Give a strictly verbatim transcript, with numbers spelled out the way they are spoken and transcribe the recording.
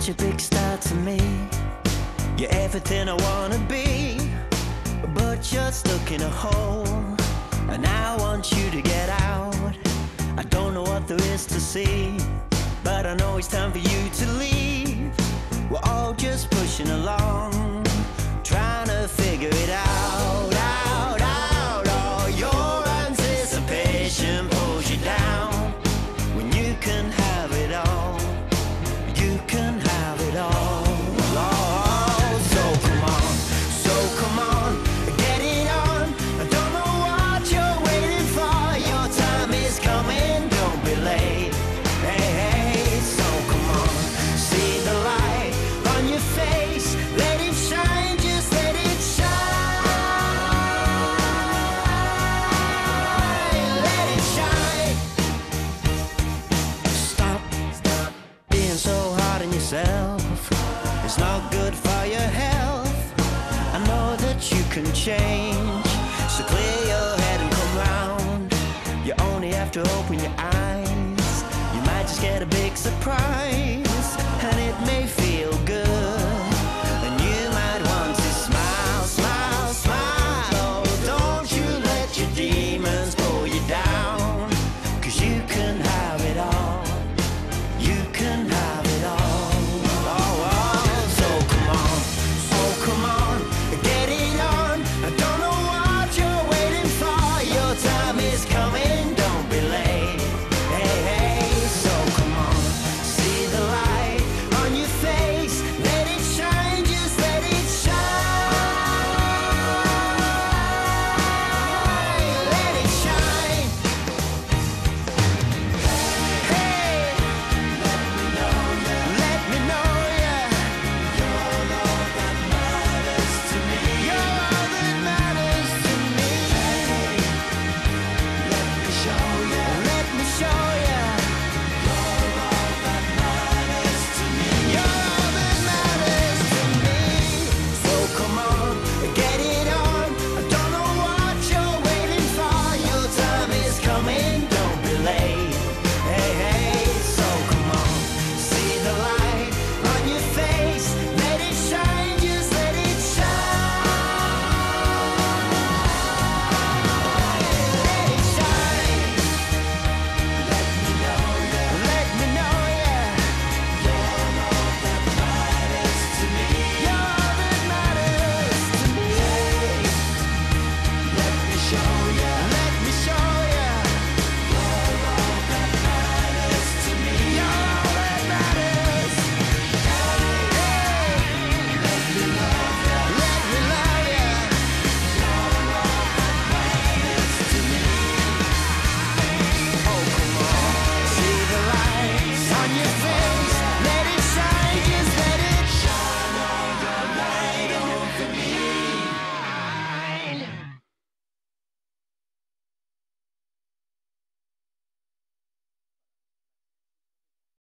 such a big star to me. You're everything I wanna be, but you're stuck in a hole, and I want you to get out. I don't know what there is to see, but I know it's time for you to leave. We're all just pushing along, trying to figure it out, out, out. All your anticipation pulls you down when you can have it all. You can have it all. Oh, so come on, so come on, get it on. I don't know what you're waiting for. Your time is coming, don't be late. Hey, hey, so come on, see the light on your face. Let it shine, just let it shine. Let it shine. Stop, stop being so hard on yourself. It's not good for your health. I know that you can change, so clear your head and come round. You only have to open your eyes. You might just get a big surprise.